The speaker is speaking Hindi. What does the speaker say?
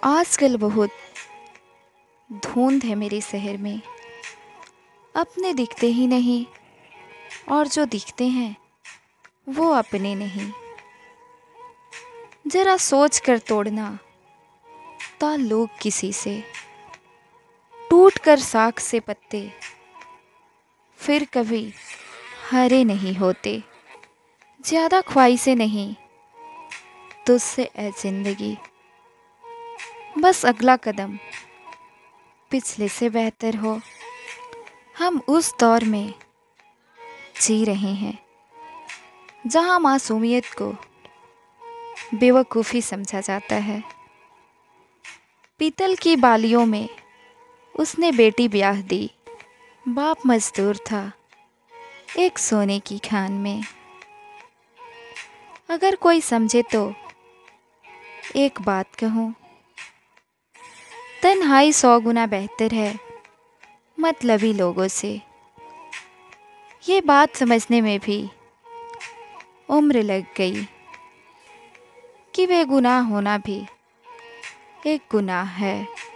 आजकल बहुत धुंध है मेरे शहर में। अपने दिखते ही नहीं और जो दिखते हैं वो अपने नहीं। जरा सोच कर तोड़ना ताल्लुक किसी से, टूट कर साख से पत्ते फिर कभी हरे नहीं होते। ज़्यादा ख्वाहिशें नहीं तुझसे ए जिंदगी, बस अगला कदम पिछले से बेहतर हो। हम उस दौर में जी रहे हैं जहाँ मासूमियत को बेवकूफ़ी समझा जाता है। पीतल की बालियों में उसने बेटी ब्याह दी, बाप मजदूर था एक सोने की खान में। अगर कोई समझे तो एक बात कहूँ, तन्हाई 100 गुना बेहतर है मतलबी लोगों से। ये बात समझने में भी उम्र लग गई कि बेगुनाह होना भी एक गुनाह है।